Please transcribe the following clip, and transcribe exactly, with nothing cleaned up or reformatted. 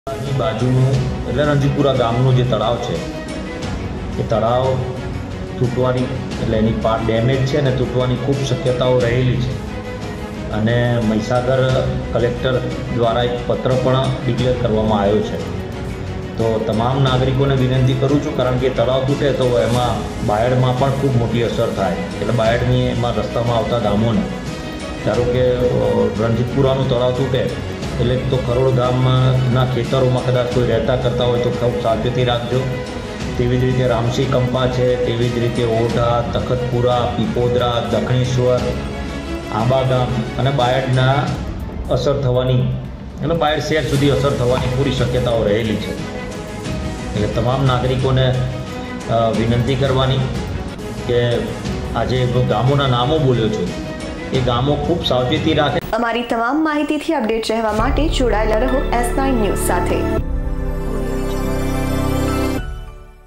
ની બાજુનું એટલે રણજીતપુરા ગામનું જે તળાવ છે એ તળાવ તૂટવાની એટલે એની પાર ડેમેજ છે ને તૂટવાની ખૂબ શક્યતાઓ રહેલી છે અને મહીસાગર કલેક્ટર દ્વારા એક પત્ર પણ ડિક્લેર કરવામાં આવ્યો છે. તો તમામ નાગરિકોને વિનંતી કરું છું, કારણ કે તળાવ તૂટે તો એમાં બાયડમાં પણ ખૂબ મોટી અસર થાય. એટલે બાયડની એમાં રસ્તામાં આવતા ગામોને, ધારો કે રણજીતપુરાનું તળાવ તૂટે એટલે તો કરોડ ગામના ખેતરોમાં કદાચ કોઈ રહેતા કરતા હોય તો ખૂબ સાવચેતી રાખજો. તેવી જ રીતે રામસી કંપા છે, તેવી જ રીતે ઓઢા, તખતપુરા, પીપોદરા, દક્ષિણેશ્વર, આંબા ગામ અને બાયડના અસર થવાની એટલે બાયડ શહેર સુધી અસર થવાની પૂરી શક્યતાઓ રહેલી છે. એટલે તમામ નાગરિકોને વિનંતી કરવાની કે આજે ગામોના નામો બોલ્યો છું એ ગામો ખૂબ સાવચેતી રાખે. અમારી તમામ માહિતીથી અપડેટ રહેવા માટે જોડાયેલા રહો એસ નાઇન ન્યૂઝ સાથે.